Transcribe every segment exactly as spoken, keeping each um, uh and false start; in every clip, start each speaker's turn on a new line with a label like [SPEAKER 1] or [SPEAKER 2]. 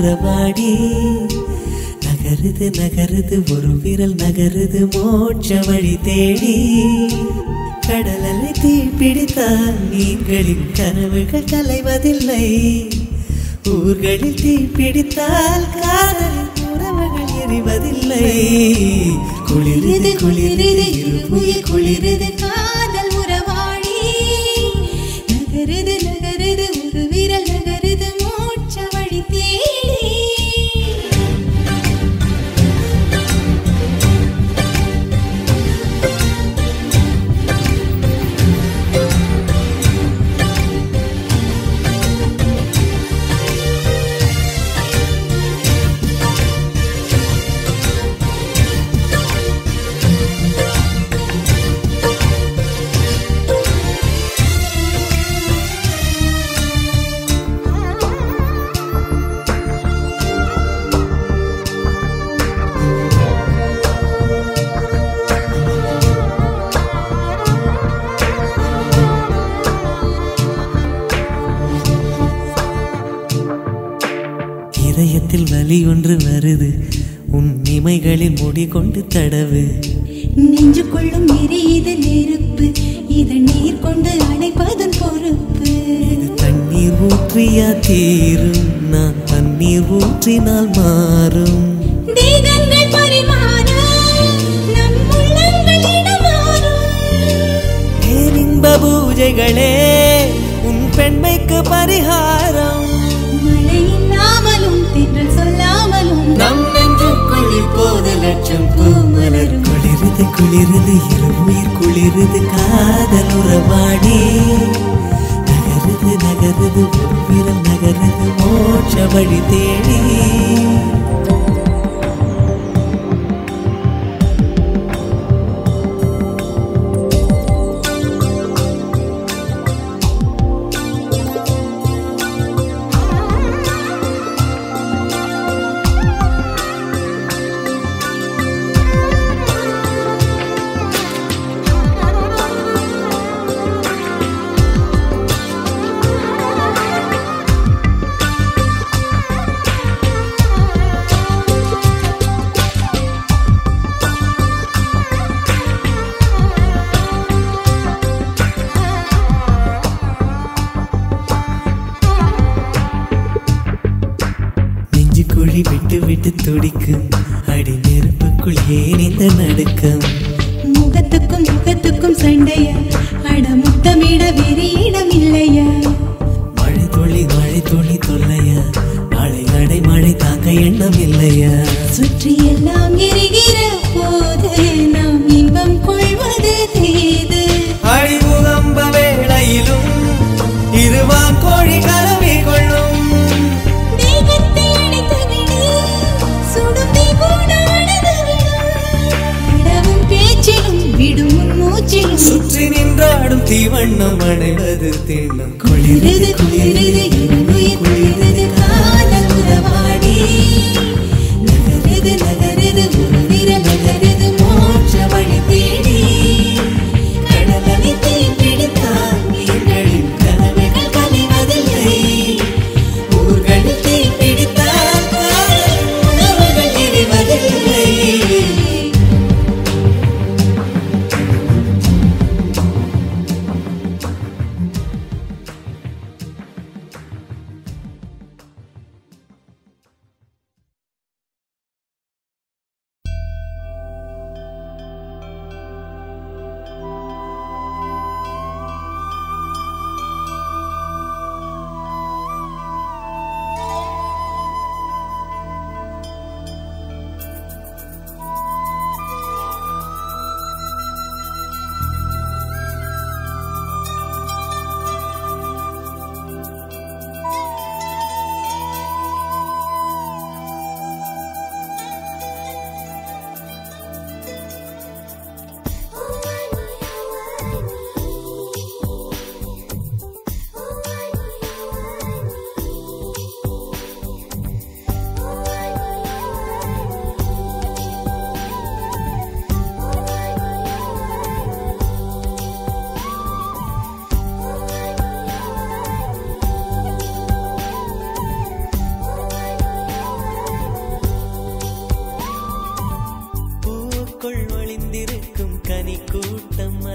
[SPEAKER 1] உறவாடி நகருது நகருது ஒரு விரல் நகருது மோட்ச வழி தேடி கடலலை தீ பிடித்தால் நீங்களின் கனவுகள் கலைவதில்லை ஊர்களில் தீ பிடித்தால் காதலின் உறவுகள் எரிவதில்லை குளிருது குளிருது இருபுயில் குளிருது காதல் உறவாடி நகருது நகருது ஒரு விரல் நகருது மோட்ச வழி தேடி இதயத்தில் வலி ஒன்று வருது உன் இமைகளில் முடி கொண்டு தடவு
[SPEAKER 2] நெஞ்சு கொள்ளும் எரியுது நெருப்பு இதை நீர் கொண்டு அணைப்பதன் பொறுப்பு
[SPEAKER 1] இது தண்ணீர் ஊற்றியா தீரும் நான் தண்ணீர் ஊற்றினால் மாறும்
[SPEAKER 2] தேகங்கள் பரிமாறும் நம் உள்ளங்கள் இடமாறும்
[SPEAKER 1] பேரின்ப பூஜைகளே உன் பெண்மைக்கு பரிகாரம்
[SPEAKER 2] தென்றல் சொல்லாமலும்
[SPEAKER 1] நம் நெஞ்சுக்குள் இப்போது லட்சம் பூமலரும் குளிருது குளிருது இருவுயிர் குளிருது காதல் உறவாடி நகருது நகருது ஒரு விரல் நகருது மோட்ச வழி தேடி குழி விட்டு விட்டு துடிக்கும் அடி நெருப்புக்குள் ஏன் இந்த நடுக்கம்
[SPEAKER 2] முகத்துக்கும் முகத்துக்கும் சண்டைய அட முத்தமிட வேறு இடம் இல்லையா
[SPEAKER 1] மழை துளி மழை துளி தொல்லையா நாளை நடை மழை தாங்க எண்ணம் இல்லையா
[SPEAKER 2] சுற்றி எல்லாம் எரிகிற போது நாம் இன்பம் கொள்வது தேது
[SPEAKER 1] அழிமுகம்ப வேளையிலும் இருவா கோழி கலவி கொள்ளும் சுற்றி நின்றாடும் தீவண்ணம் அடைவது திண்ணம் குளிரது குளிரது இருவுயிர் குளிரது காதல் உறவாடி நகரது நகரது ஒரு விரல் நகரது மோட்ச வழி தேடி கடலலை தீ பிடித்தால் நீர்களின் கனவுகள் கலைவதில்லை ஊர்களில் தீ பிடித்தால் காதல் உறவுகள் எரிவதில்லை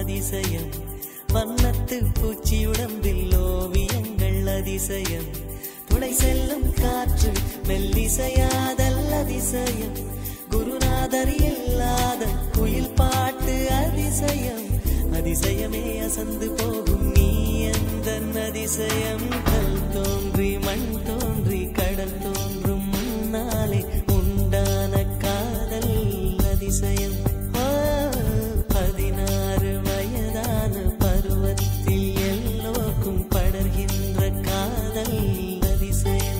[SPEAKER 1] அதிசயம் வண்ணத்து பூச்சி உடம்பில் ஓவியங்கள் அதிசயம் துளை செல்லும் காற்று மெல்லிசையாதல் அதிசயம் குருநாதர் இல்லாத குயில் பாட்டு அதிசயம் அதிசயமே அசந்து போகும் நீ எந்த அதிசயம் கல் தோன்றி மண் தோன்றி கடல் தோன்றும் முன்னாலே உண்டான காதல் அதிசயம் பதினாறு வயதான பருவத்தில் எல்லோருக்கும் படர்கின்ற காதல் அதிசயம்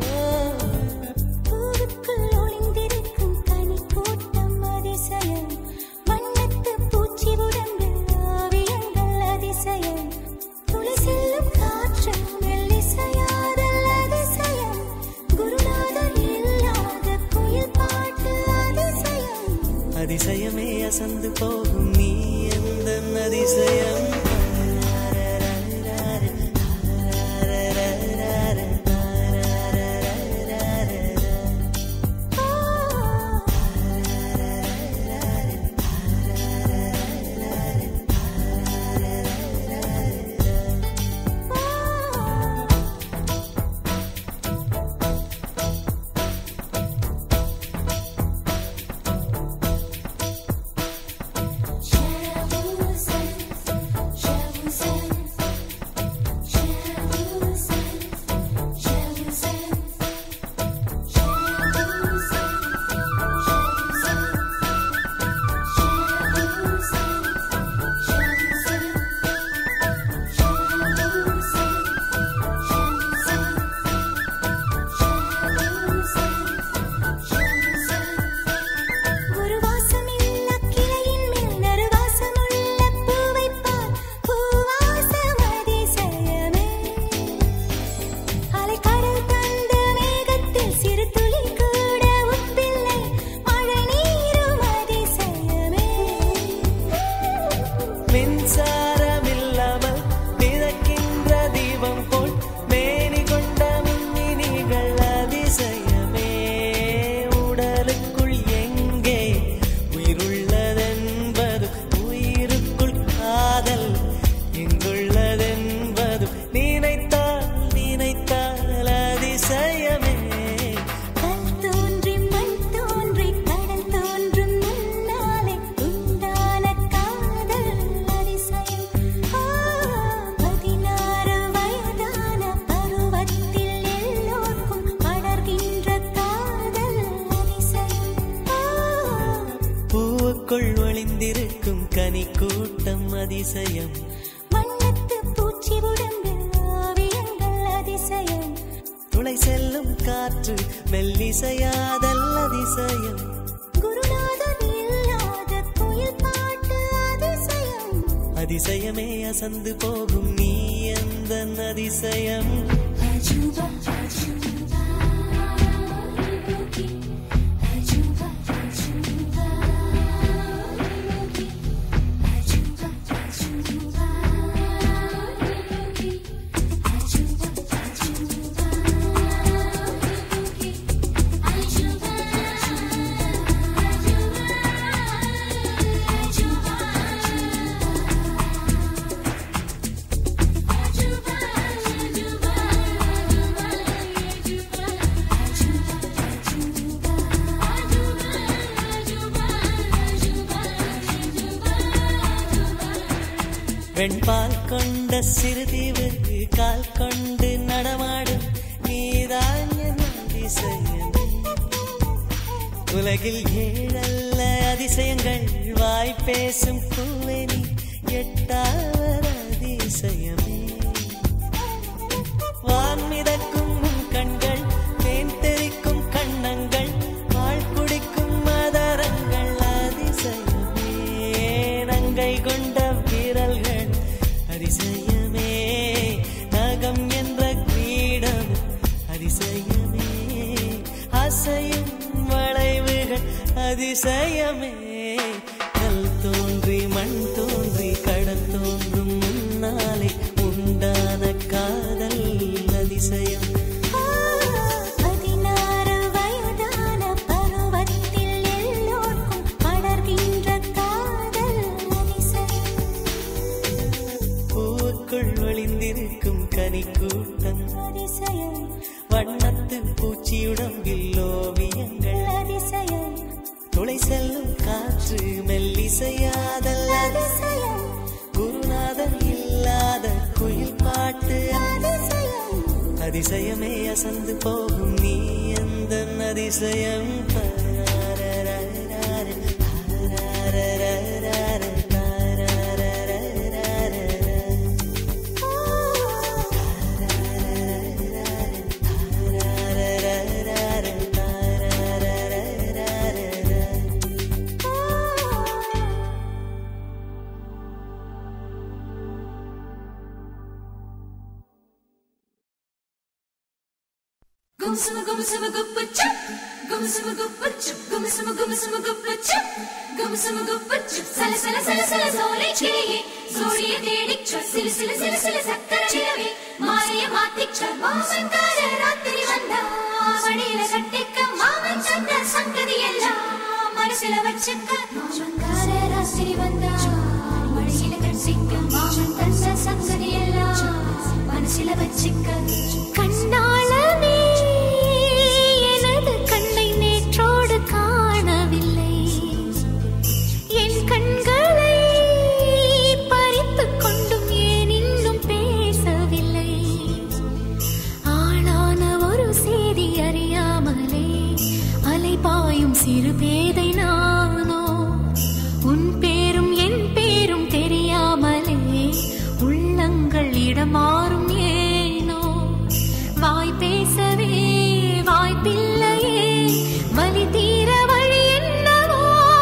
[SPEAKER 2] பூவுக்குள் ஒளிந்திருக்கும் கனி கூட்டம் அதிசயம் வண்ணத்து பூச்சி உடம்பில் ஓவியங்கள் அதிசயம் துளி செல்லும் காற்று மெல்லிசையாதல் அதிசயம் குருநாதர் இல்லாத குயில் பாட்டு அதிசயம்
[SPEAKER 1] அதிசயமே அசந்து போகும் நீ எந்த அதிசயம் ஒளிந்திருக்கும் கனி கூட்டம் அதிசயம்
[SPEAKER 2] வண்ணத்து பூச்சி உடம்பில் ஓவியங்கள் அதிசயம்
[SPEAKER 1] துளை செல்லும் காற்று மெல்லிசையாதல் அதிசயம்
[SPEAKER 2] குருநாதர் இல்லாத குயில் பாட்டு அதிசயம்
[SPEAKER 1] அதிசயமே அசந்து போகும் நீ எந்த அதிசயம்
[SPEAKER 2] அஜூபா அஜூபா அஜூபா அஜூபா
[SPEAKER 1] வெண்பால் கொண்ட சிறுதீவு கால் கொண்டு நடமாடும் நீதான் என் அதிசயம் உலகில் ஏழல்ல அதிசயங்கள் வாய் பேசும் பூவெனி எட்டாவது அதிசயமே வான் மிதக்கும் கண்கள் தேன் தெறிக்கும் கண்ணங்கள் பால் குடிக்கும் மதரங்கள் அதிசயமே நங்கை கொண்ட விரல்கள் அதிசயமே நகம் என்ற கிரீடம் அதிசயமே அசையும் வளைவுகள் அதிசயமே கல் தோன்றி மண் தோன்றி கடல் தோன்றும் முன்னாலே உண்டான காதல் அதிசயம்
[SPEAKER 2] பதினாறு வயதான பருவத்தில் எல்லோருக்கும் படர்கின்ற காதல் அதிசயம்
[SPEAKER 1] இசையாதல் அதிசயம் குருநாதர் இல்லாத குயில் பாட்டு அதிசயம் அதிசயமே அசந்து போகும் நீ எந்த அதிசயம்
[SPEAKER 3] Gumsama gumsama guppa chup, gumsama guppa chup, gumsama gumsama guppa chup, gumsama guppa chup. Sala sala sala sala zore chiliye, zoriye dedik chup, sila sila sila sila sakkara chilave, maariye maatik chup. Maavan kara raatri vanda, vadila kattikka maavan chandra sangadi ella, manasila vachikka. Maavan kara raatri vanda, vadila kattikka maavan chandra sangadi ella, manasila vachikka. Kannalame சிறு பேதை நானோ உன் பேரும் என் பேரும் தெரியாமலே உள்ளங்கள் இடமாறும் ஏனோ வாய் பேசவே வாய்ப்பில்லையே வலி தீர வழி என்னவோ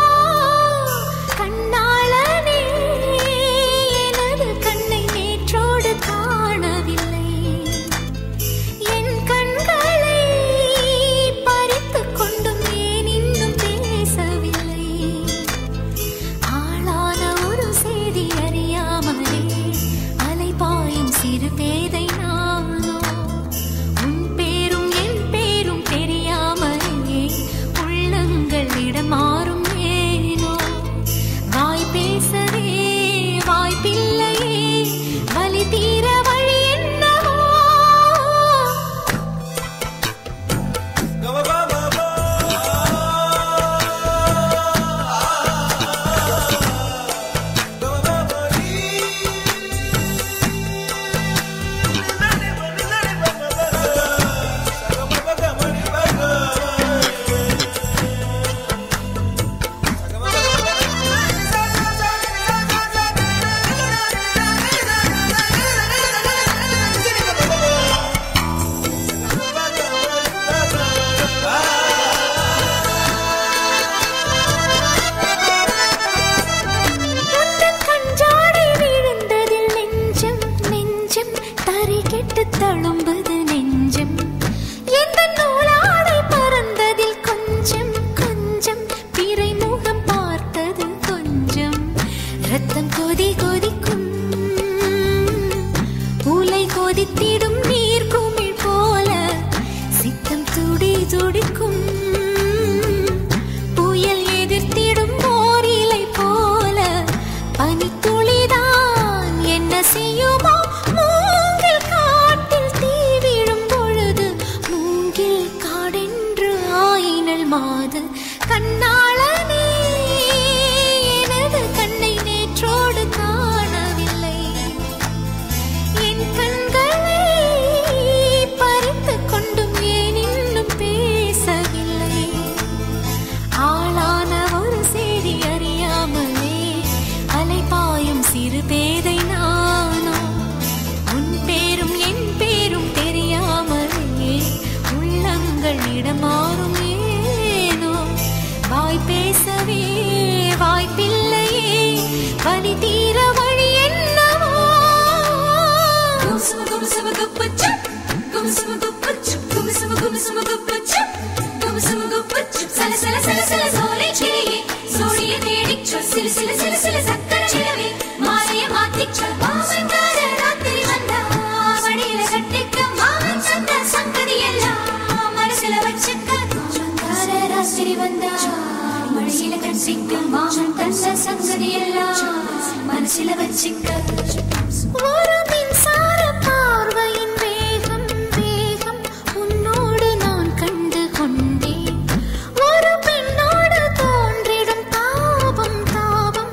[SPEAKER 3] கண்ணாளனே எனது கண்ணை நேற்றோடு காணவில்லை என் கண்களை பறித்துக் கொண்டும் சிறு பேதை நானோ உன் பேரும் என் பேரும் தெரியாமலே உள்ளங்கள் இடமாறும் ஏனோ வாய் பேசவே வாய்ப்பில்லையே வலி தீர வழி என்னவோ தழும்புது நெஞ்சம் எந்த நூலாடை பறந்ததில் கொஞ்சம் கொஞ்சம் பிறை முகம் பார்த்தது கொஞ்சம் ரத்தம் கொதி கொதிக்கும் உலை கொதித்திடும் நீர் குமிழ் போல சித்தம் துடி துடிக்கும் புயல் எதிர்த்திடும் ஓர் இலை போல பனித்துளிதான் என்ன செய்யுமோ மாது கண்ணாளனே எனது கண்ணை நேற்றோடு காணவில்லை என் கண்களை பறித்துக் கொண்டும் ஏன் இன்னும் பேசவில்லை ஆளான ஒரு செய்தி அறியாமலே அலைபாயும் சிறு பேதை நானோ உன் பேரும் என் பேரும் தெரியாமலே உள்ளங்கள் இடமாறும் வாய் பேசவே வாய்ப்பில்லையே வலி தீர வழி என்னவோ கும்சும கும்சும குப்பச்சு கும்சும குப்பச்சு கும்சும கும்சும குப்பச்சு கும்சும குப்பச்சு சல சல சல சல சோலை சிலியே சோடிய தேடிச் சொல் சில சில சில சில சக்கர சிலவே மாலைய மாத்திச் சொல் மாமன் கார ராத்திரி வந்தா வடியில கட்டிக்க மாமன் சந்த சங்கதி எல்லாம் மனசுல வச்சுக்க ராத்திரி வந்தா மடியில கட்டிக்க மாமன் தந்த சங்கதி எல்லாம் மனசுல வச்சுக்க ஒரு மின்சார பார்வையின் வேகம் வேகம் உன்னோடு நான் கண்டு கொண்டேன் ஒரு பெண்ணோடு தோன்றிடும் தாபம் தாபம்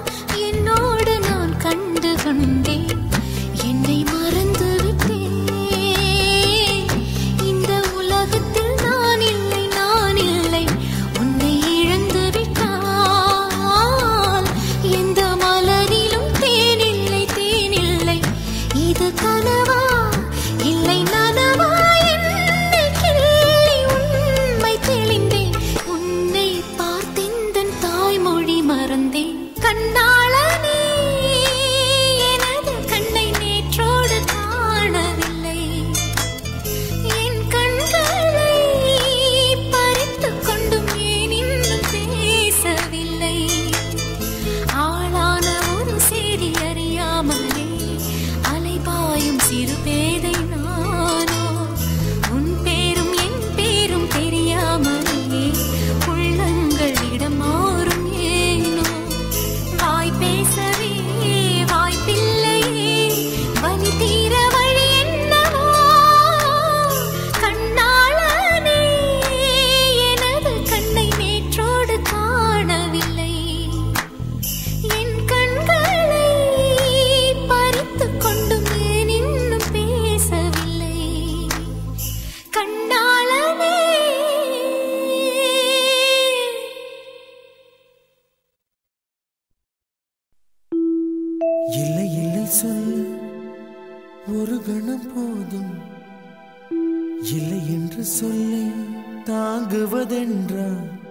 [SPEAKER 4] சொல்ல ஒரு கணம் போதும், இல்லை என்று சொல்லை தாங்குவதென்றா?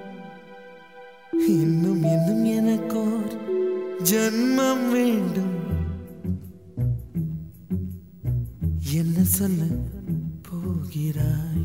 [SPEAKER 4] இன்னும் இன்னும் எனக்கோர் ஜன்மம் வேண்டும். என்ன சொல்ல போகிறாய்?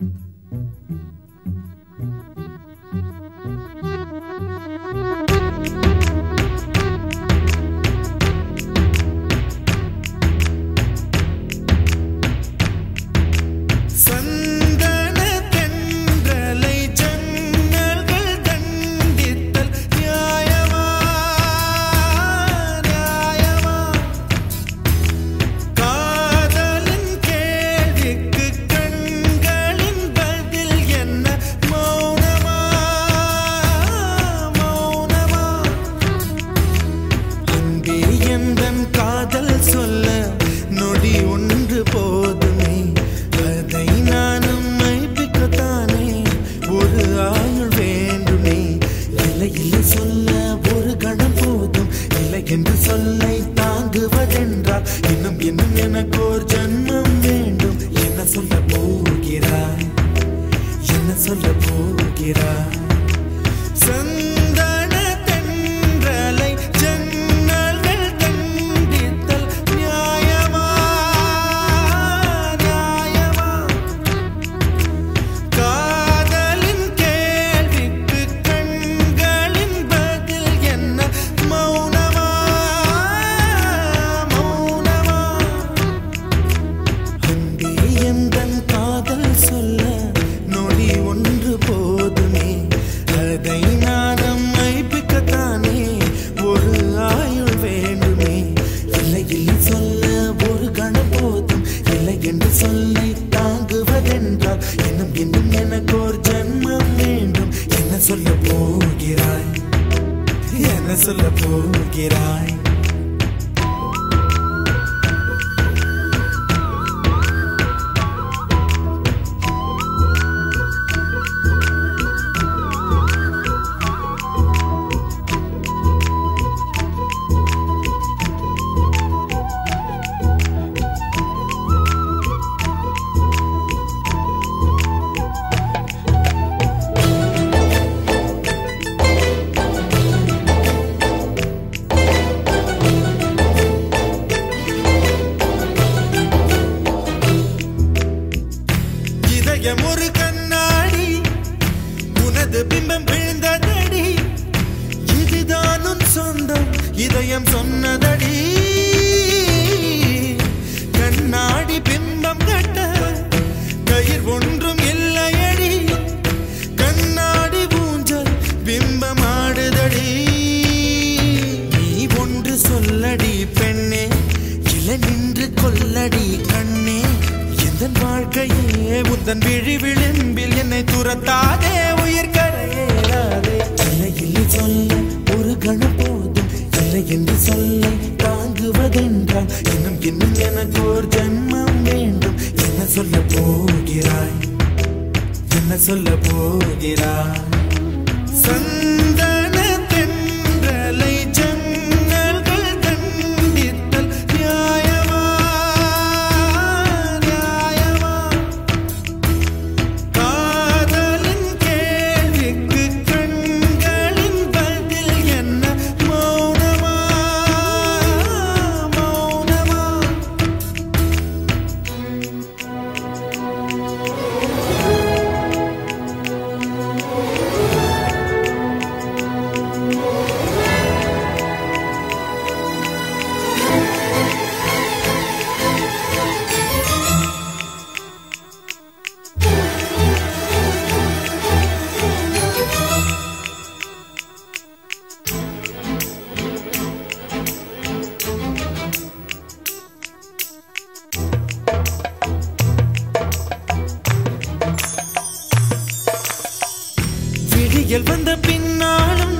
[SPEAKER 1] வந்த பின்னாலும்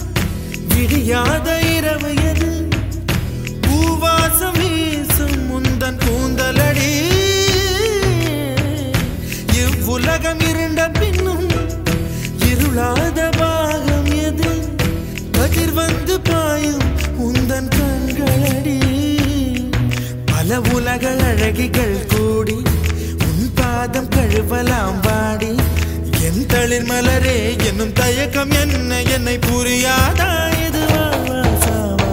[SPEAKER 1] விடியாத இரவு எது? பூவாசம் வீசும் முந்தன் கூந்தலடி. இவ்வுலகம் இருண்ட பின்னும் இருளாத பாகம் எது? கதிர் வந்து பாயும் உந்தன் கண்களடி.
[SPEAKER 4] அழகிகள் கூடி உன் பாதம் கழுவலாம் வாடி என் தளிர் மலரே என்னும் தயக்கம் என்ன என்னை புரியாதா இது சாவா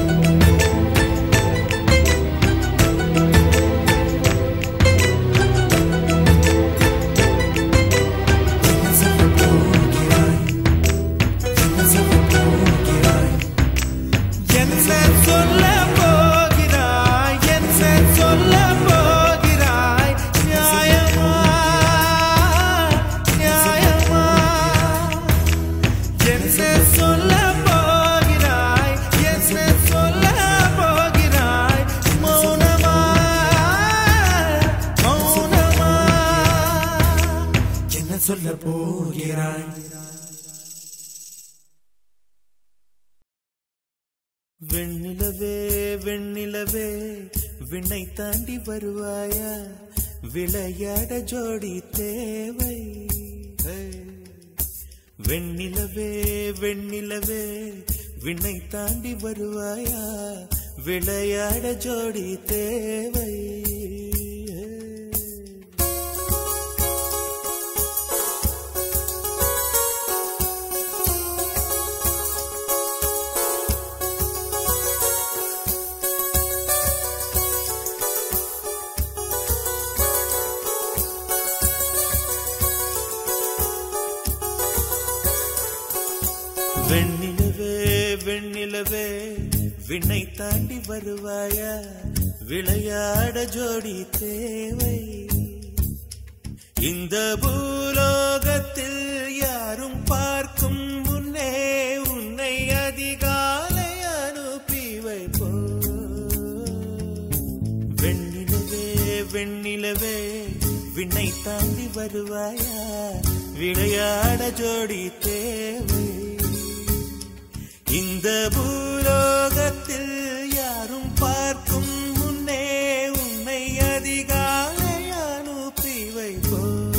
[SPEAKER 4] சொல்ல போகிறாய் வெண்ணிலவே வெண்ணிலவே விண்ணை தாண்டி வருவாயா விளையாட ஜோடி தேவை வெண்ணிலவே வெண்ணிலவே விண்ணை தாண்டி வருவாயா விளையாட ஜோடி தேவை வெண்ணிலவே வெண்ணிலவே விண்ணை தாண்டி வருவாயா விளையாட ஜோடி தேவை இந்த பூலோகத்தில் யாரும் பார்க்கும் முன்னே உன்னை அதிகாலை அனுப்பி வைப்போ வெண்ணிலவே வெண்ணிலவே விண்ணை தாண்டி வருவாயா விளையாட ஜோடி தேவை இந்த பூலோகத்தில் யாரும் பார்க்கும் முன்னே உன்னை அதிகாலை அனுப்பி வைப்போ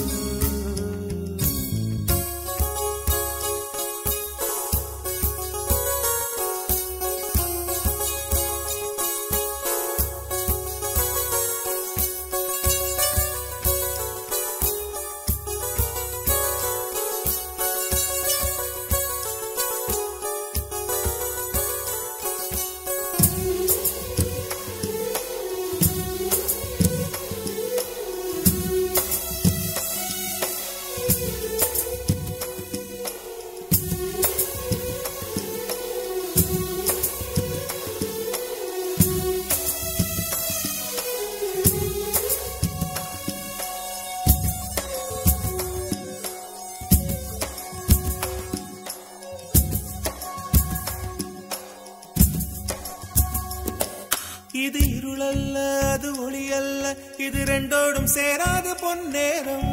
[SPEAKER 4] இது இருளல்ல அது ஒளியல்ல இது ரெண்டோடும் சேராத பொன்னேரம்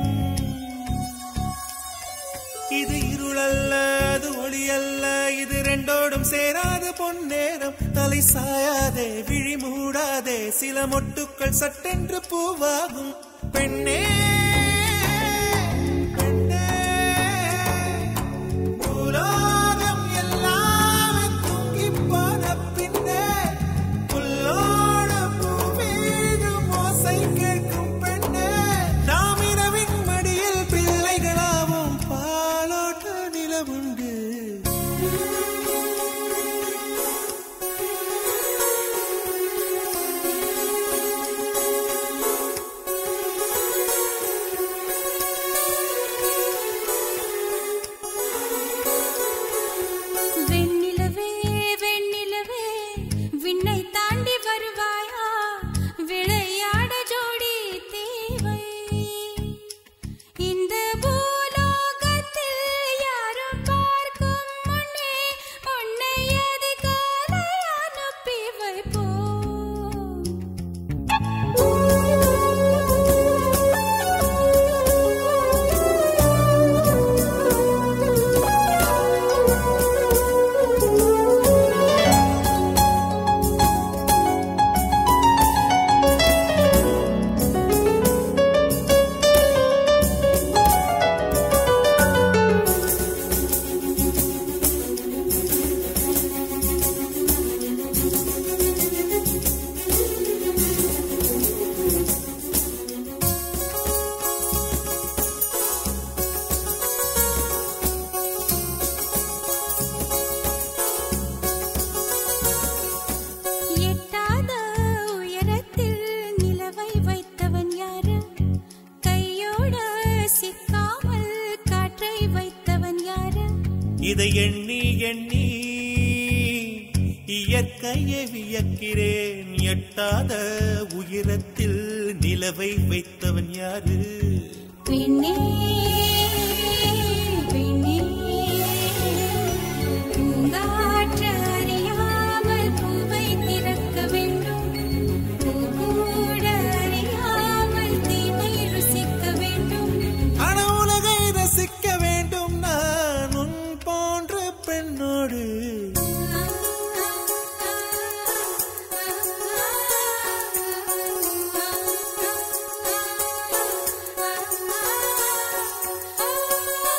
[SPEAKER 4] இது இருளல்ல அது ஒளியல்ல இது ரெண்டோடும் சேராத பொன்னேரம் தலை சாயாதே விழி மூடாதே சில மொட்டுக்கள் சட்டென்று பூவாகும் பெண்ணே பெண்ணே பூலோகம் எல்லாமே தூங்கி போன பின்னே கேட்கும் பெண்ணே நாம் இரவின் மடியில் பிள்ளைகளாவும் பாலோட்ட நிலவுண்டு
[SPEAKER 3] வெண்ணிலவே வெண்ணிலவே விண்ணை தாண்டி வருவாயா விளையாட ஜோடி தேவை இந்த பூலோகத்தில் யாரும் பார்க்கும் முன்னே
[SPEAKER 4] இதை எண்ணி எண்ணி இயற்கையை வியக்கிறேன். எட்டாத உயரத்தில் நிலவை வைத்தவன் யாரு?
[SPEAKER 3] பெண்ணே பெண்ணே பூங்காற்று அறியாமல் பூவை திறக்க வேண்டும். பூக்கூட அறியாமல் தீமை ருசிக்க வேண்டும்.
[SPEAKER 4] அன உலகை ரசிக்க வேண்டும் நான் உன் போன்ற பெண்ணோடு.
[SPEAKER 3] ஆ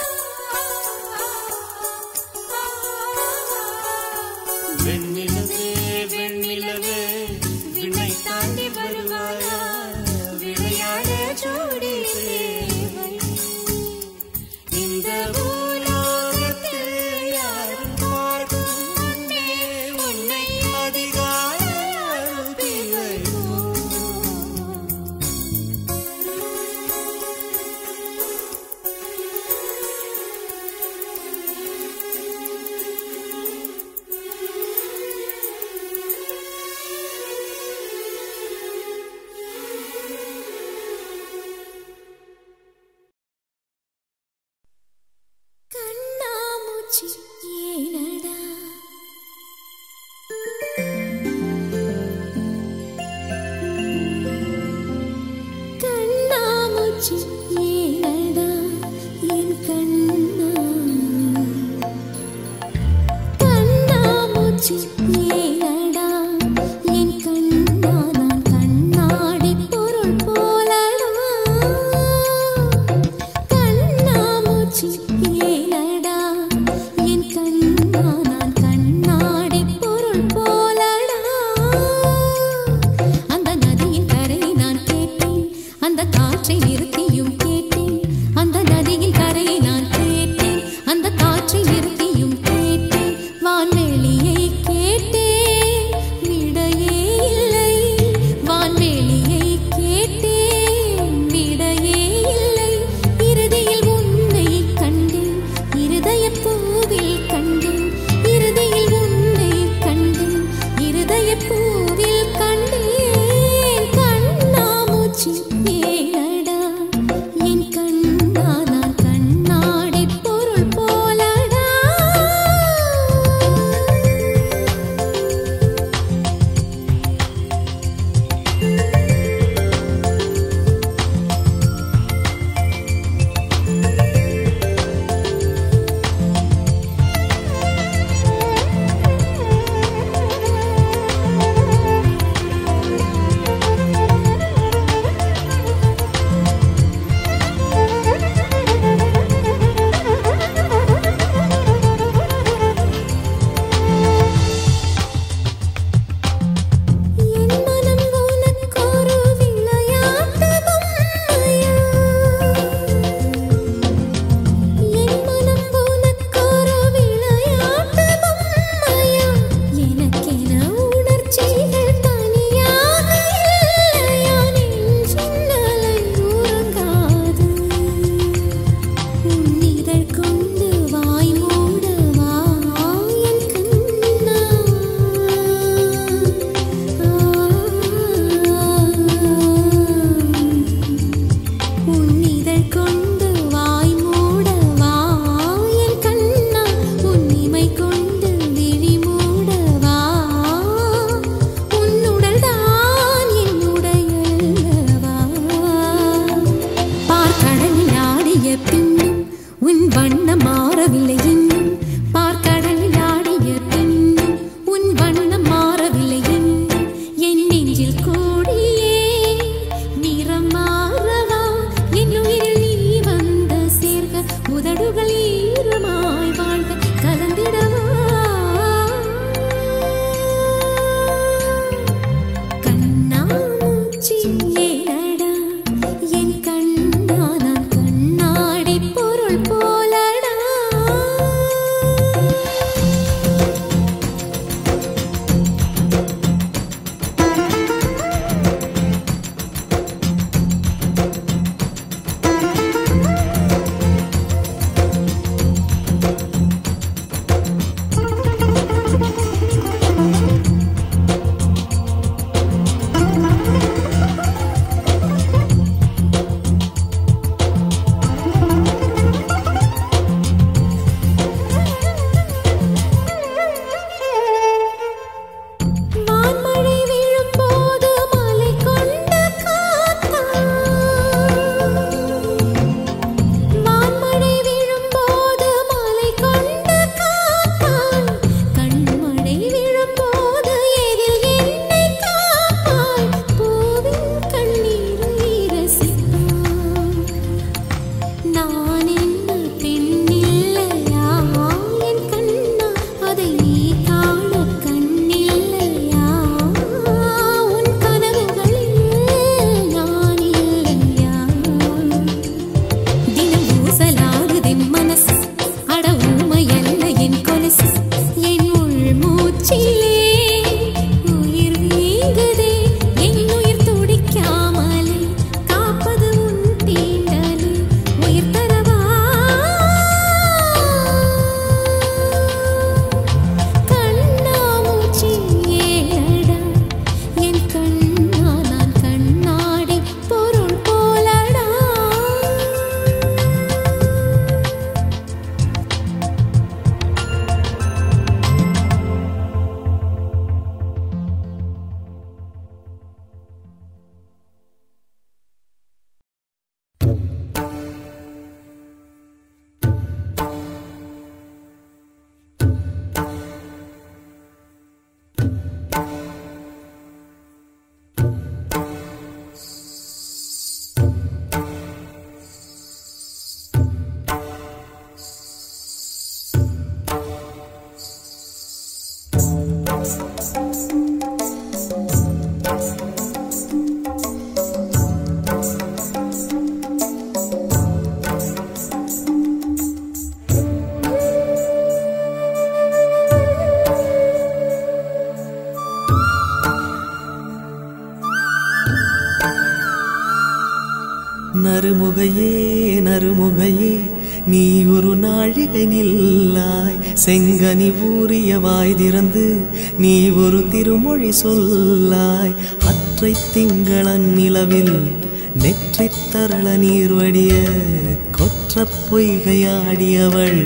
[SPEAKER 1] நறுமுகையே நறுமுகையே நீ ஒரு நாழிகை நில்லாய் செங்கனி ஊறிய வாய் திறந்து நீ ஒரு திருமொழி சொல்லாய் அற்றை திங்களன் நிலவில் நெற்றித் தரள நீர் வடிய கொற்ற பொய்கையாடியவள்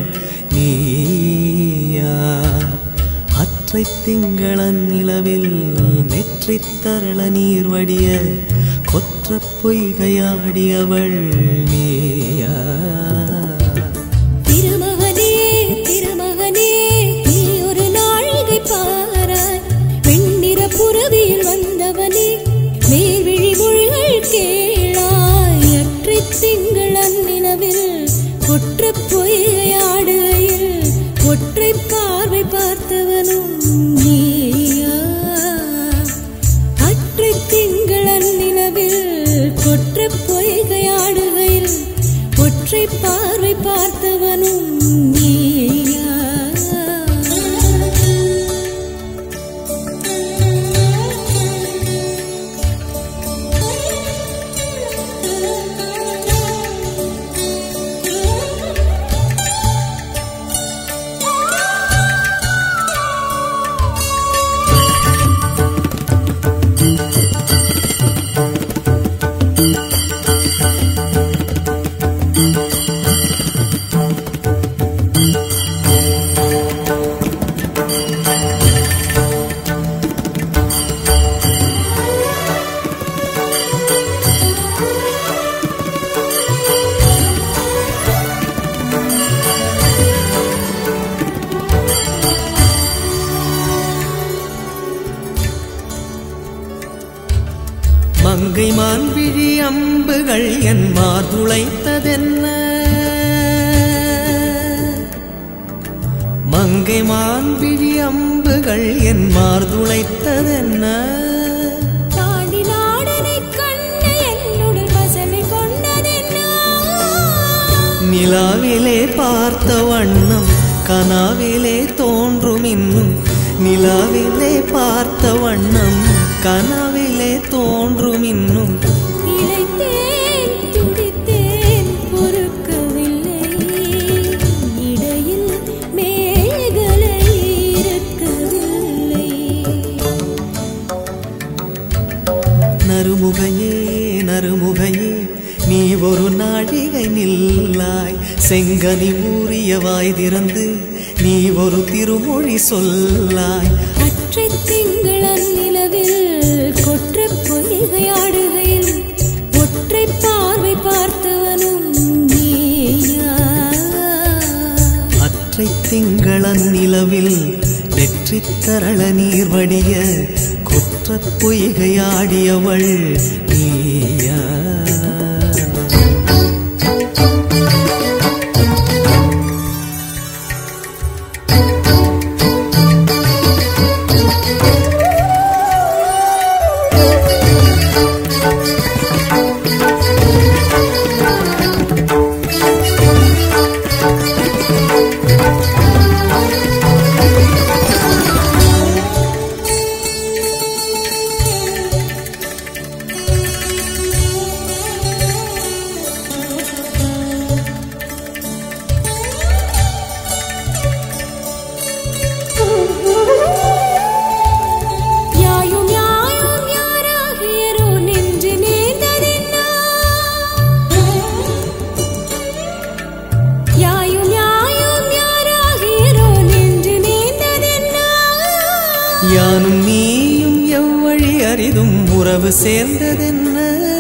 [SPEAKER 1] நீயா அற்றை திங்களன் நிலவில் நெற்றித் தரள நீர் வடிய கொற்ற பொய்கையாடியவள் நீயா
[SPEAKER 2] திருமகனே திருமகனே நீ ஒரு நாழிகை பாராய் வெண்ணிற புறவியில் வந்தவனே மேல்விழி மொழிகள் கேளாய் அற்றை திங்களன் நிலவில் கொற்ற பொய்கையாடுகையில் ஒற்றை பார்வை பார்த்தவனும் நீயா அற்றை திங்களன் நிலவில் கொற்ற பொய்கையாடுகையில் ஒற்றை பார்வை பார்த்தவனும் நீயா
[SPEAKER 1] மங்கை மான்விழி அம்புகள் என் மார்துளைத்ததென்ன மங்கை மான்விழி அம்புகள் என் மார்துளைத்ததென்ன
[SPEAKER 2] பாண்டி நாடனை கண்டு என்னுடன் பசமை கொண்டதென்ன
[SPEAKER 1] நிலாவிலே பார்த்த வண்ணம் கனாவிலே தோன்றும் இன்னும் நிலாவிலே பார்த்த வண்ணம் கனவிலே தோன்றும் இன்னும்
[SPEAKER 2] இளைத்தேன் துடித்தேன் பொறுக்கவில்லை இடையில் மேகலை இருக்கவில்லை
[SPEAKER 1] நறுமுகையே நறுமுகையே நீ ஒரு நாழிகை நில்லாய் செங்கனி ஊறிய வாய் திறந்து நீ ஒரு திருமொழி சொல்லாய்
[SPEAKER 2] அற்றை திங்களன் நிலவில் கொற்ற பொய்கையாடுகையில் ஒற்றை பார்வை பார்த்தவனும் நீயா
[SPEAKER 1] அற்றை திங்களன் நிலவில் நெற்றித் தரள நீர் வடிய கொற்ற பொய்கையாடியவள் நீயா யானும் நீயும் எவ்வழி அரிதும் உறவு சேர்ந்ததென்ன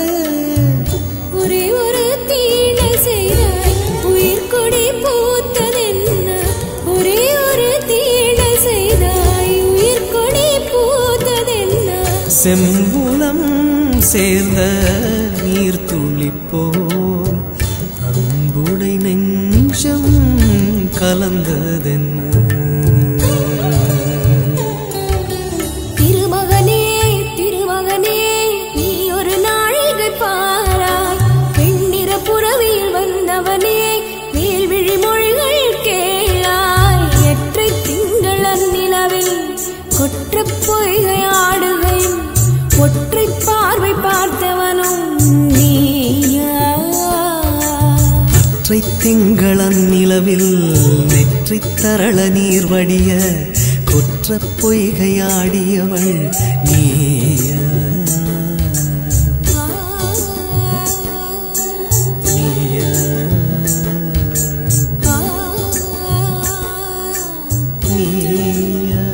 [SPEAKER 2] ஒரே ஒரு தீழை செய்தாய் உயிர் கொடி பூத்ததென்ன ஒரே ஒரு தீழை செய்தாய் உயிர் கொடி பூத்ததென்ன
[SPEAKER 1] செம்புலம் சேர்ந்த நீர் துளிப்போம் அன்புடை நெஞ்சம் கலந்ததென்ன
[SPEAKER 2] திருமகனே திருமகனே நீ ஒரு நாழிகை பாராய் பெண்ணிற புறவியில் வந்தவனே மேல்விழி மொழிகள் கேளாய் எற்றை திங்களன் நிலவில் கொற்ற பொய்கையாடுகையும் ஒற்றை பார்வை பார்த்தவனும் நீயா
[SPEAKER 1] ஒற்றை திங்களன் நிலவில் நெற்றி தரள நீர் வடிய குற்ற பொய்கையாடியவள் நீயா நீயா நீயா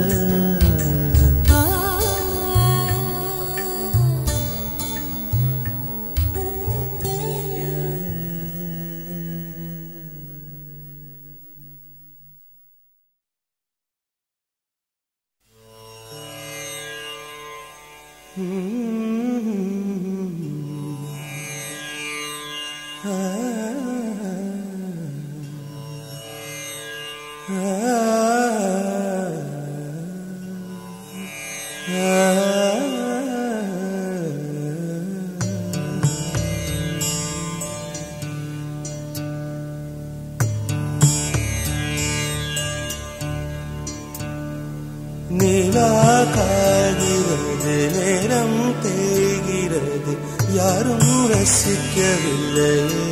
[SPEAKER 4] நிலா காய்கிறது, நேரம் தேய்கிறது, யாரும் ரசிக்கவில்லையே.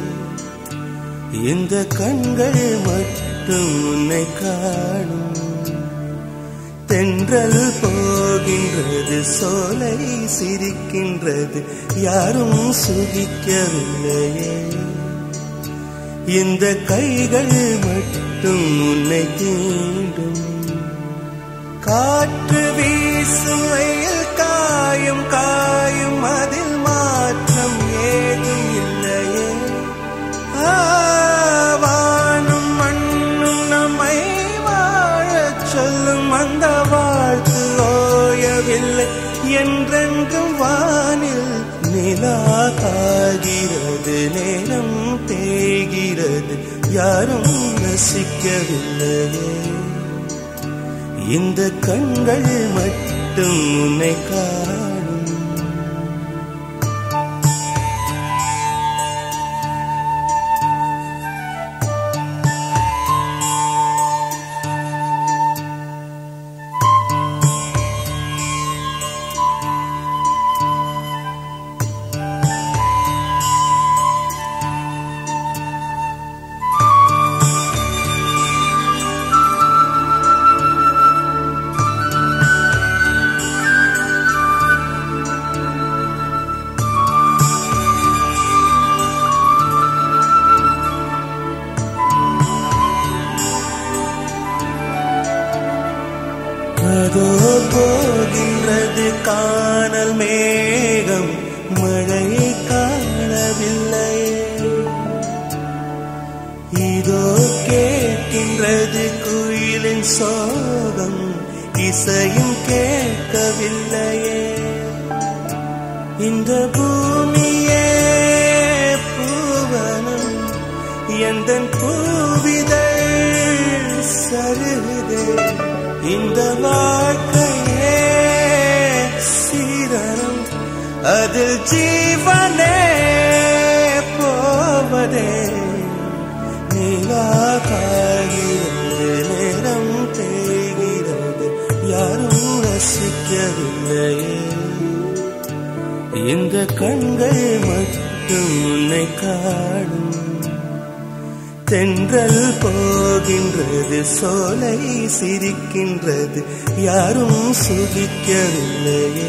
[SPEAKER 4] இந்த கண்கள் மட்டும் உன்னை காணும். தென்றல் போகின்றது, சோலை சிரிக்கின்றது, யாரும் சுகிக்கவில்லையே. இந்த கைகள் மட்டும் உன்னை தீண்டும். காற்று வீசும் வெயில் காயும் காயும், அதில் மாற்றம் ஏதும் இல்லையே. வானும் மண்ணும் நம்மை வாழச் சொல்லும், அந்த வாழ்த்து ஓயவில்லை என்றென்றும் வானில். நிலா காய்கிறது, நேரம் தேய்கிறது, யாரும் ரசிக்கவில்லையே. இந்த கண்கள் மட்டும் உன்னை காணும். அதோ போகின்றது காணல் மேகம், மழையை காணவில்லை. இதோ கேட்கின்றது குயிலின் சோகம், இசையும் கேட்கவில்லையே. இந்த பூமியே பூவனம், எந்தன் பூவிதழ் சருகுதே. இந்த வாழ்க்கையே சீதனம், அதில் ஜீவனே போவதே. நிலா காய்கிறது, நேரம் தேய்கிறது, யாரும் ரசிக்கவில்லையே. இந்த கண்கள் மட்டும் உன்னை காணும். தென்றல் போகின்றது, சோலை சிரிக்கின்றது, யாரும் சுகிக்கவில்லையே.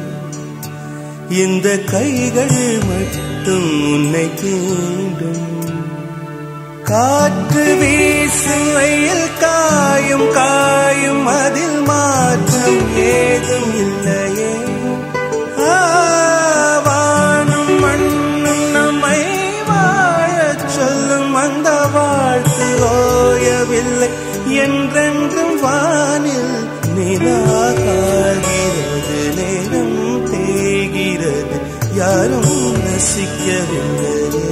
[SPEAKER 4] இந்த கைகள் மட்டும் உன்னை தீண்டும். காற்று வீசும் வெயில் காயும் காயும், அதில் மாற்றம் ஏதும் இல்லையே. வானும் மண்ணும் நம்மை வாழச் சொல்லும், அந்த வாழ்த்து ஓயவில்லை என்றென்றும் வானில். நிலா காய்கிறது, நேரம் தேய்கிறது, யாரும் ரசிக்கவில்லையே.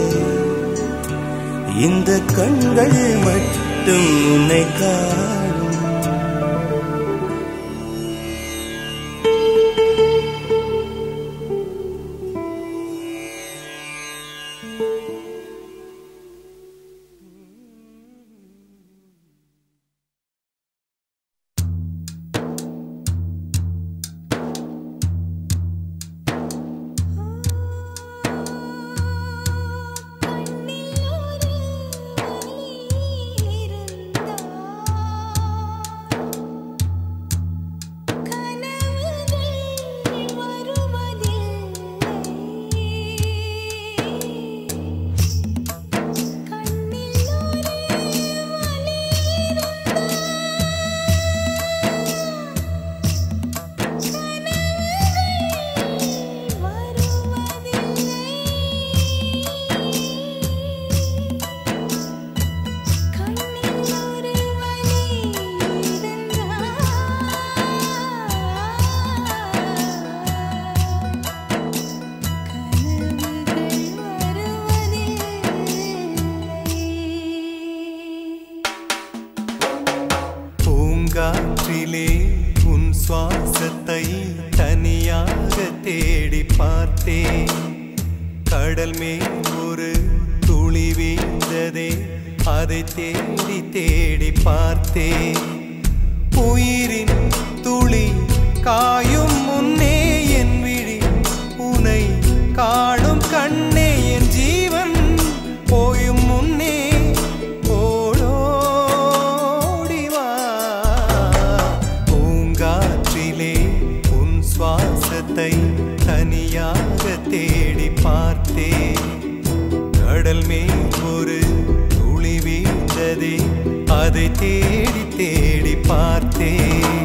[SPEAKER 4] இந்த கண்கள் மட்டும் உன்னை காணும்.
[SPEAKER 2] கண்ணில் ஒரு
[SPEAKER 4] பூங்காற்றிலே உன் சுவாசத்தை தனியாக தேடி பார்த்தேன். கடல் மேல் ஒரு துளி வீழ்ந்ததே, அதை தேடி தேடி பார்த்தேன். உயிரின் துளி காயும் முன்னே என் விழி உனை காணும் கண்ணே, என் ஜீவன் போயும் முன்னே ஓடோடிவா. பூங்காற்றிலே உன் சுவாசத்தை தனியாக தேடி பார்த்தேன். கடல் மேல் ஒரு துளி வீழ்ந்ததே, அதை தேடி தேடி பார்த்தேன்.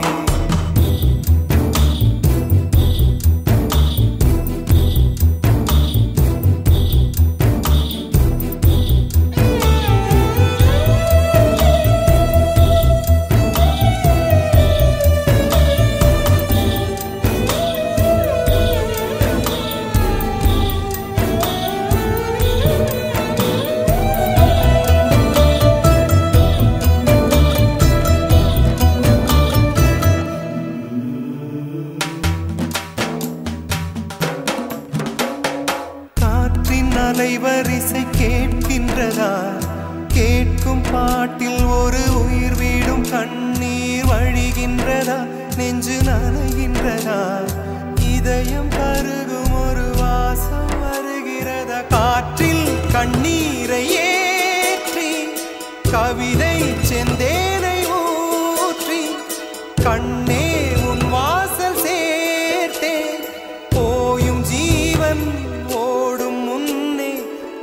[SPEAKER 4] அலைவரிசை கேட்கின்றதா? கேட்கும் பாட்டில் ஒரு உயிர் வீடும் கண்ணீர் வழிகின்றதா? நெஞ்சு நனைகின்றதா? இதயம் கருகும் ஒரு வாசம் வருகிறதா? காற்றில் கண்ணீரை ஏற்றி கவிதை செந்தேனை ஊற்றி கண்ணே உன் வாசல் சேர்த்தேன். போயும் ஜீவன் ஓடும் முன்னே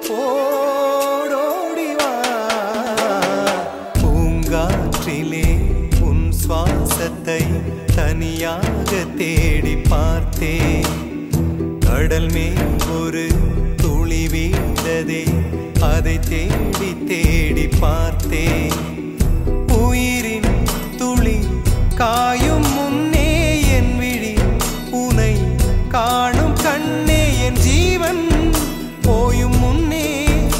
[SPEAKER 4] ஓடோடிவா. பூங்காற்றிலே உன் சுவாசத்தை தனியாக தேடி பார்த்தேன். கடல் மேல் ஒரு துளி வீழ்ந்ததே, அதை தேடி தேடி பார்த்தேன். உயிரின் துளி காயும் முன்னே என் விழி உனை காணும் கண்ணே, என் ஜீவன் போயும் முன்னே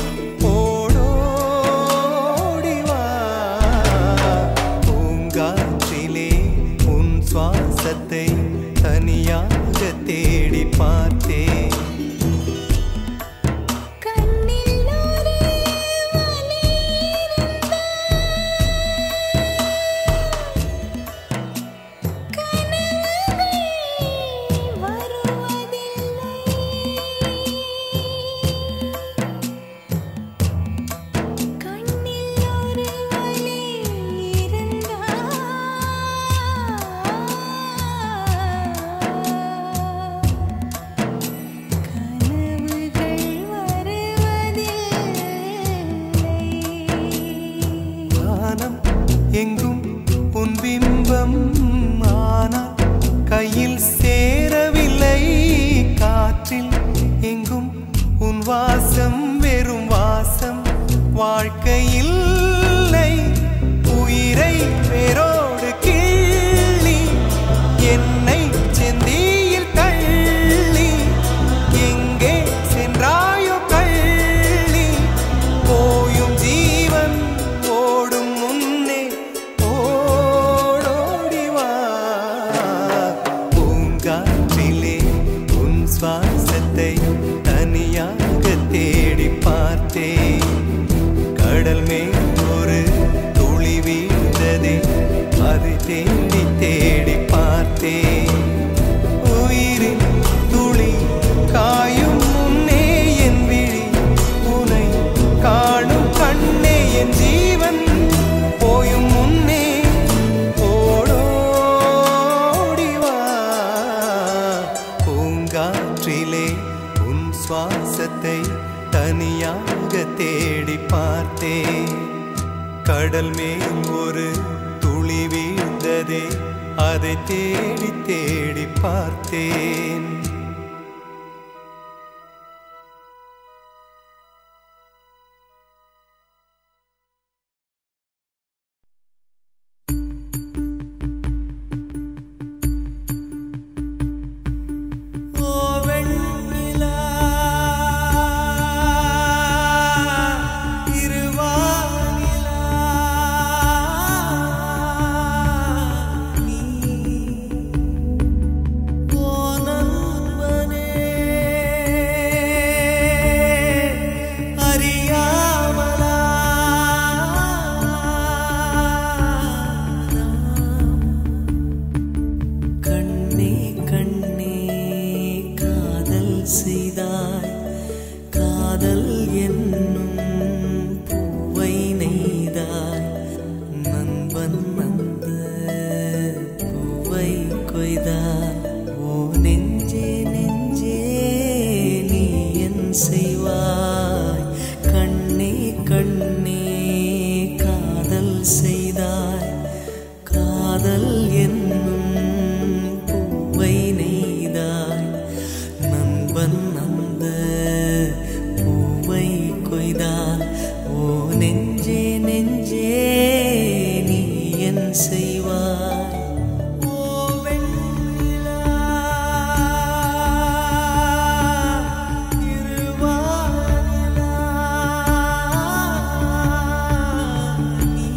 [SPEAKER 4] ஓடோடிவா. பூங்காற்றிலே உன் சுவாசத்தை தனியாக தேடி பார்த்தேன். எங்கும் உன் பிம்பம் ஆனால் கையில் சேரவில்லை. காற்றில் எங்கும் உன் வாசம் வெறும் வாசம் வாழ்க்கையில். உயிரை வேரோடு கிள்ளி என்னை செந்தியில் தள்ளி எங்கே சென்றாயோ கள்ளி. போயும் ஜீவன் ஓடும் முன்னே ஓடோடிவா. பூங்காற்றிலே உன் சுவாசத்தை தனியாக தேடி பார்த்தேன். கடல் மேல் ஒரு துளி வீழ்ந்ததே, அதை தேடி தேடி பார்த்தேன். உயிரின் துளி காயும் முன்னே என் விழி உனை காணும் கண்ணே, என் ஜீவன் போயும் முன்னே ஓடோடிவா. பூங்காற்றிலே உன் சுவாசத்தை தனியாக தேடி பார்த்தேன். கடல் மேல் ஒரு துளி வீழ்ந்ததே, அதை தேடி தேடி பார்த்தேன்.
[SPEAKER 1] பூவை கொய்தால் ஓ நெஞ்சே நெஞ்சே நீ என் செய்வாய் கண்ணே கண்ணே காதல் செய்தாய் காதல் என்னும் பூவை நெய்தாய் நண்பன் அந்த பூவை கொய்தால் ஓ நெஞ்சே நெஞ்சே நீ என் செய்வாய் ஓ வெண்ணிலா இருவானிலா நீ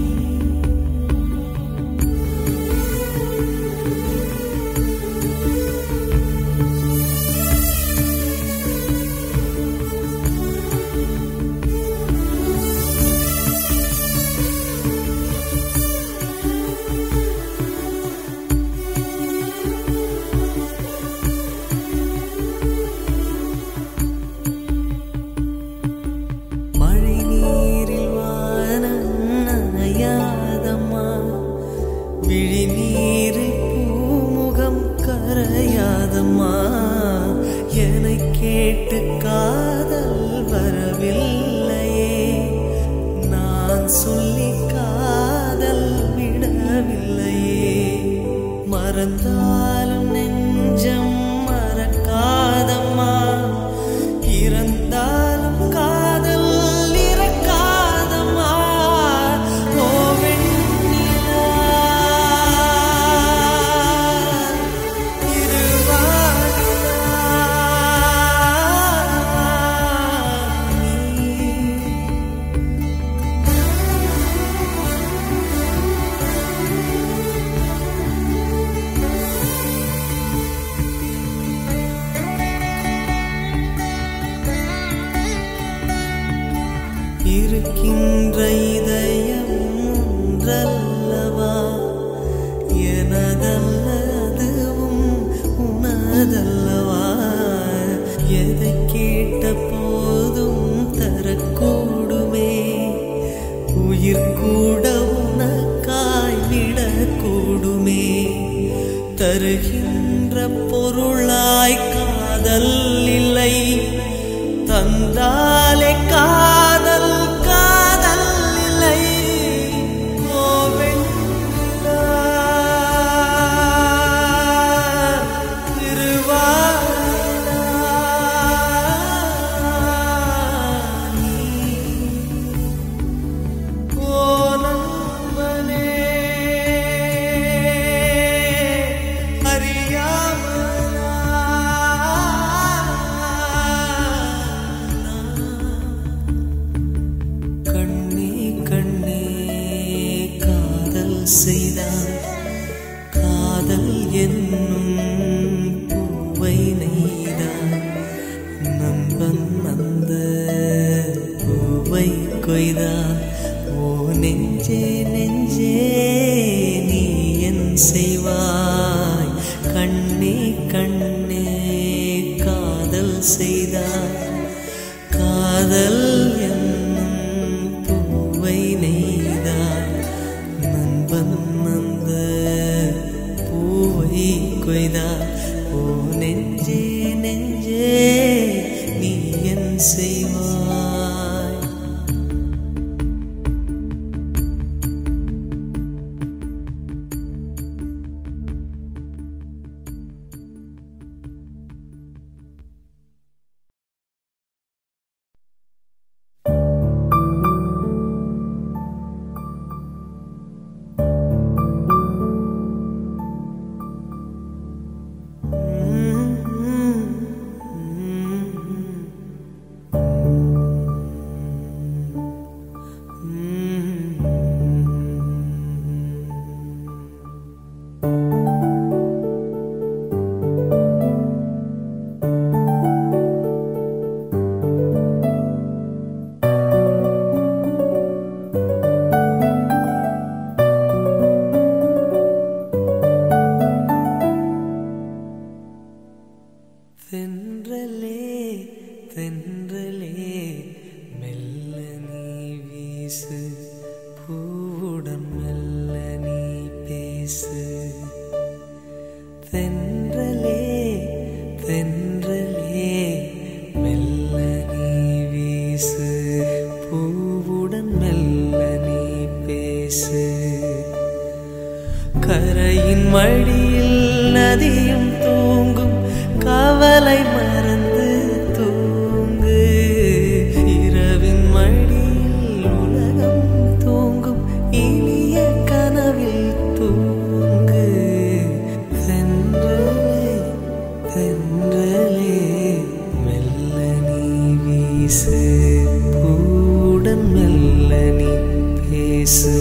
[SPEAKER 1] மழை நீரில் வானம் நனையாதம்மா விழி நீரில் பூமுகம் கரையாதம்மா என்னை கேட்டு காதல் வரவில்லையே நான் சொல்லி காதல் விடவில்லையே மறந்தாலும் நெஞ்சம் மறக்காதம்மா இறந்தாலும் காதல் இறக்காதம்மா ஓ வெண்ணிலா இருவானிலா நீ இருக்கின்ற இதயம் ஒன்றல்லவா எனதல்ல அதுவும் உனதல்லவா எதை கேட்ட போதும் தரக்கூடுமே உயிர் கூட உனக்காய் விடக்கூடுமே தருகின்ற பொருளாய் காதல் இல்லை தந்தாலே காதல் காதல் இல்லை ஓ வெண்ணிலா திருவானிலா நீ ஓ நண்பனே அறியாமலா தென்றலே தென்றலே மெல்ல நீ வீசு, பூவுடன் மெல்ல நீ பேசு. கரையின் மடியில் நதியும் தூங்கும், கவலை மறந்து தூங்கு. இரவின் மடியில் உலகம் தூங்கும், இனிய கனவில் தூங்கு. தென்றலே தென்றலே மெல்ல நீ வீசு, பூவுடன் மெல்ல நீ பேசு.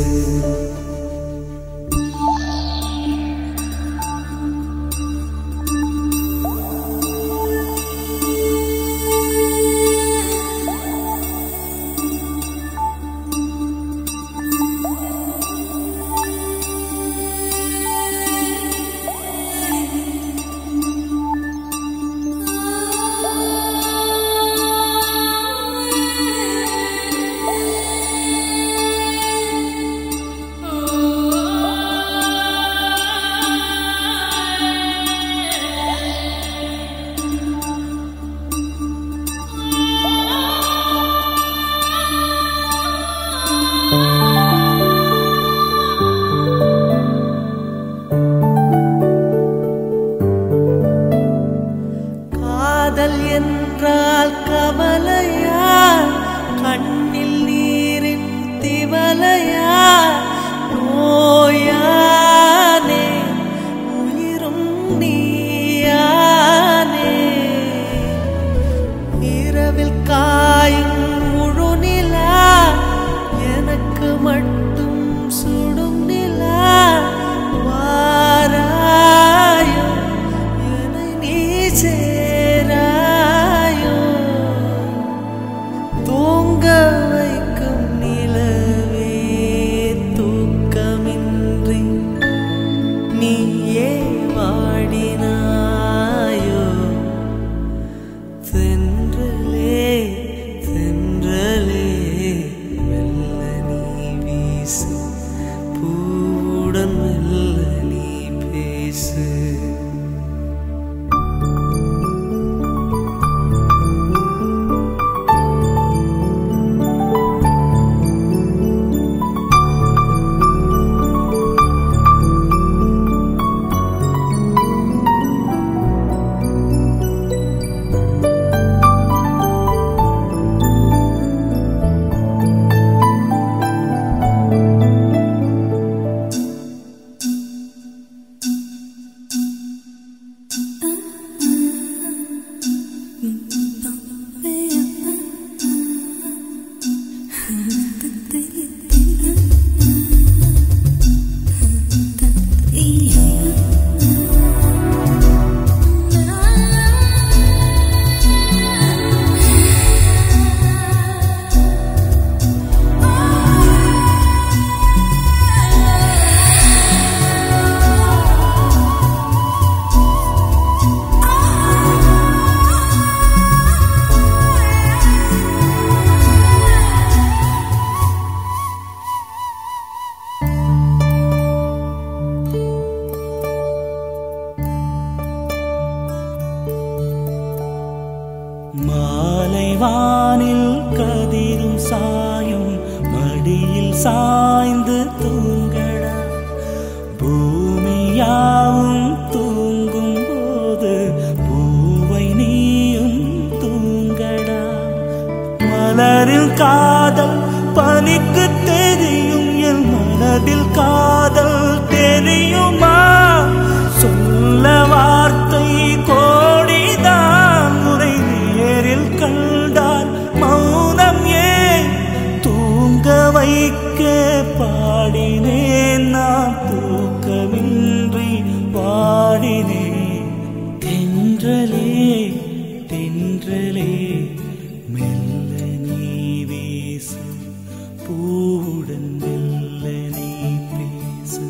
[SPEAKER 1] காதல் என்றால் கவலையா, கண்ணில் நீரின் திவலையா? நோயானே உயிரும் நீயானே. இரவில் காயும் முழு நிலா, எனக்கு மட்டும் சுடும் நிலா. வாராயோ என்னை நீ சேராயோ, தூங்க வைக்கும் நிலவே தூக்கமின்றி நீயே வாடினாயோ. தென்றலே தென்றலே மெல்ல நீ வீசு, பூவுடன் மெல்ல நீ பேசு.
[SPEAKER 5] மாலை வானில் கதிரும் சாயும், மடியில் சாய்ந்து தூங்கடா. பூமியாவும் தூங்கும் போது பூவை நீயும் தூங்கடா. மலரில் காதல் பனிக்கு தெரியும், என் மனதில் காதல் தெரியுமா? சொல்ல வார்த்தை கோடிதான், முறை நேரில் கண்டால் மௌனம் ஏன்? தூங்க வைக்க பாடினேன் நான், தூக்கமின்றி பாடினேன். தென்றலே தென்றலே மெல்ல நீ வீசு, பூவுடன் மெல்ல நீ பேசு.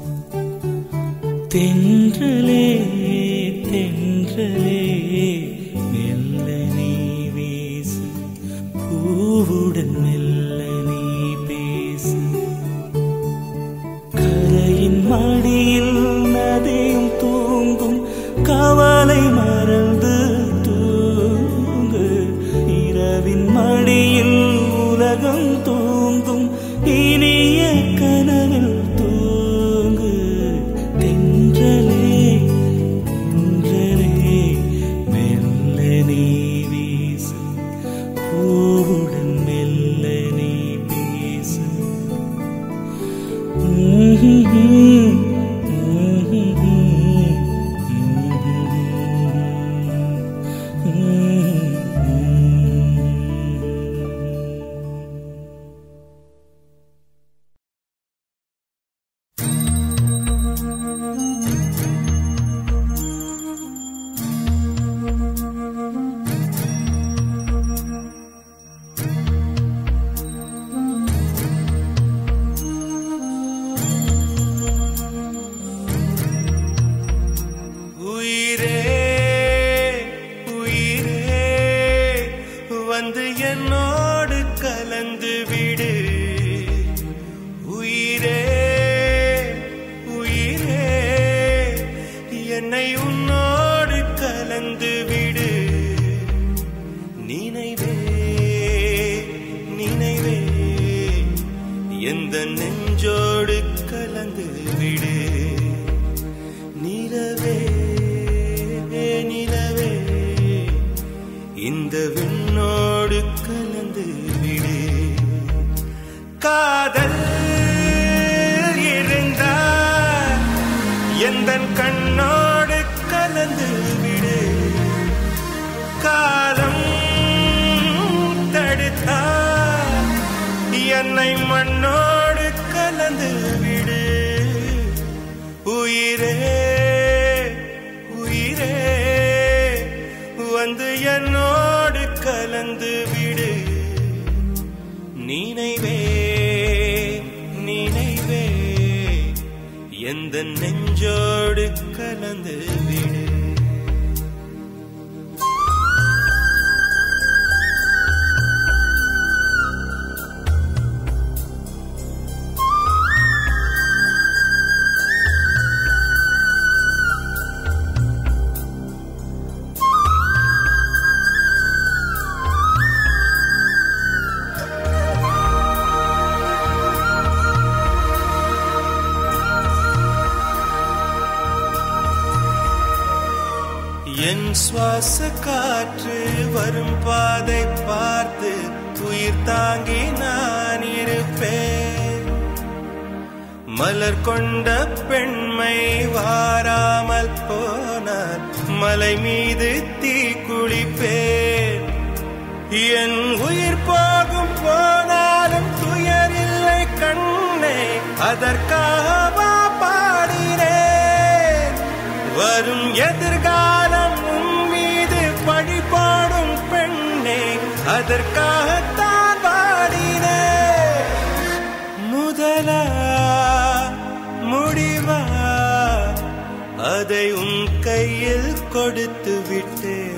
[SPEAKER 5] தென்றலே தென்றலே மெல்ல நீ வீசு, பூவுடன் மெல்ல நீ பேசு. கரையின் மடியில் நதியும் தூங்கும், கவலை மறந்து தூங்கு. இரவின் மடியில் உலகம் தூங்கும் இனிய கனவில் தூங்கு. தென்றலே தென்றலே மெல்ல நீ வீசு, பூவுடன் மெல்ல நீ பேசு.
[SPEAKER 4] என் சுவாச காற்று வரும் பாதை பார்த்து உயிர் தாங்கி நான் இருப்பேன். மலர் கொண்ட பெண்மை வாராமல் போனார் மலை மீது தீ குளிப்பேன். என் உயிர் போகும் போனாலும் துயரில்லை கண்ணே, அதற்காக பாடினேன். வரும் எதிர்காலம் உன் மீது பழி போடும் பெண்ணே, அதற்காகத்தான் பாடினேன். முதலா முடிவா அதை உன் கையில் கொடுத்து விட்டேன்.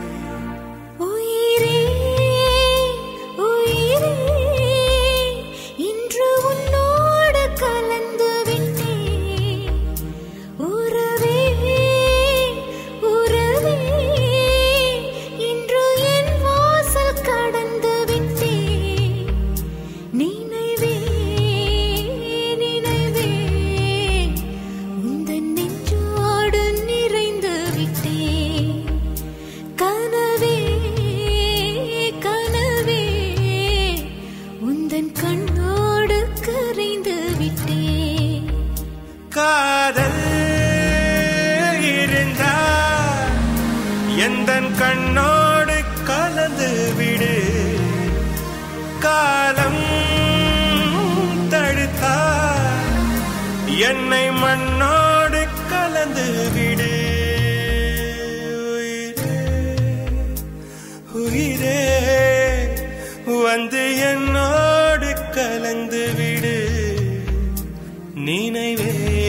[SPEAKER 4] காதல் இருந்தால் எந்தன் கண்ணோடு கலந்து விடு. காலம் தடுத்தால் என்னை மண்ணோடு கலந்து விடு. உயிரே வந்து என்னோடு கலந்து விடு. நினைவே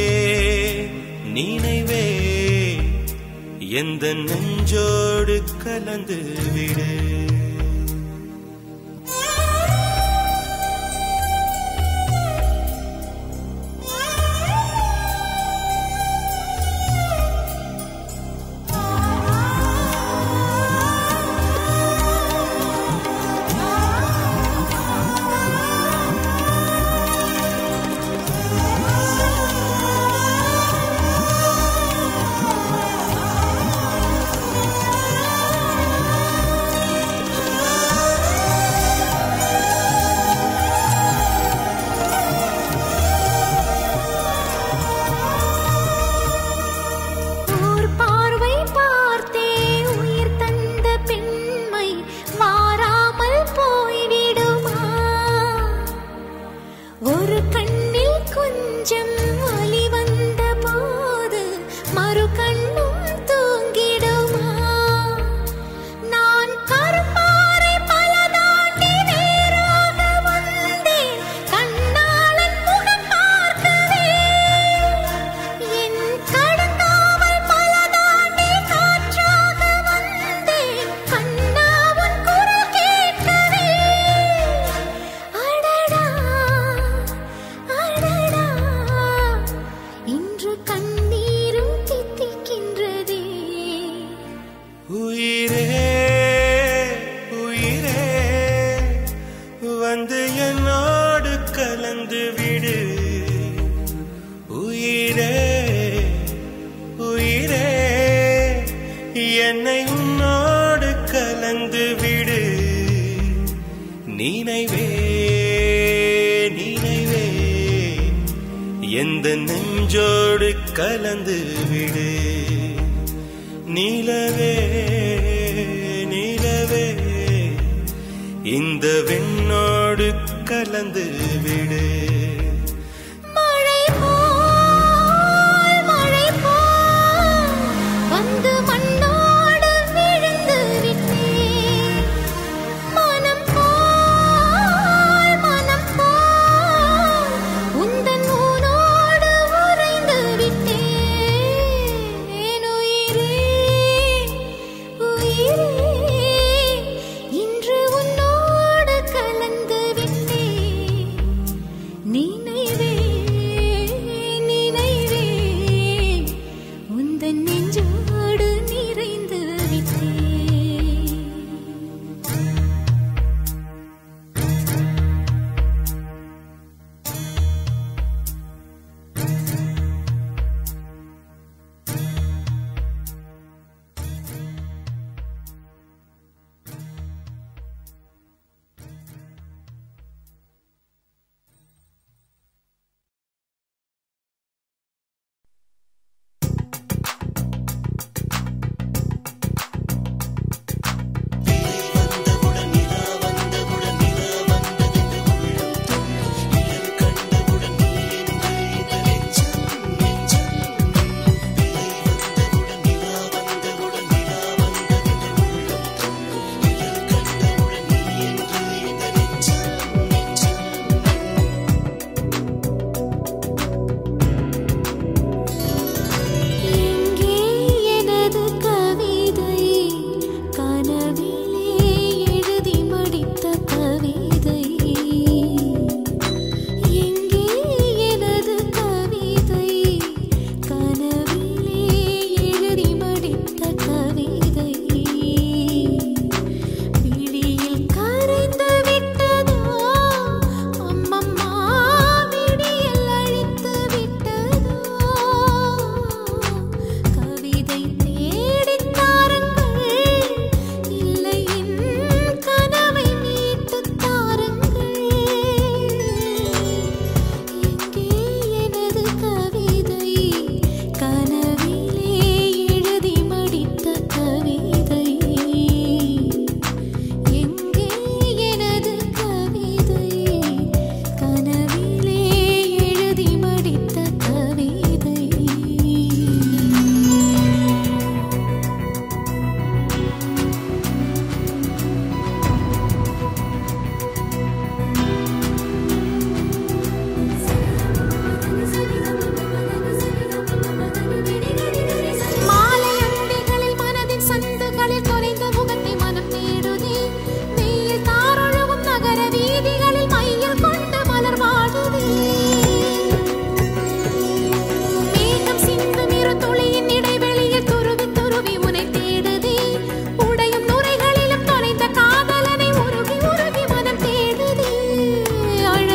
[SPEAKER 4] நினைவே எந்த நெஞ்சோடு கலந்து விடு. என்னை உன்னோடு கலந்து விடு நினைவே நினைவே எந்த நெஞ்சோடு கலந்து விடு நிலவே நிலவே இந்த வெண்ணோடு கலந்து விடு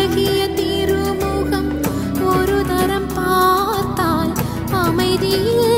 [SPEAKER 2] அமைதியில்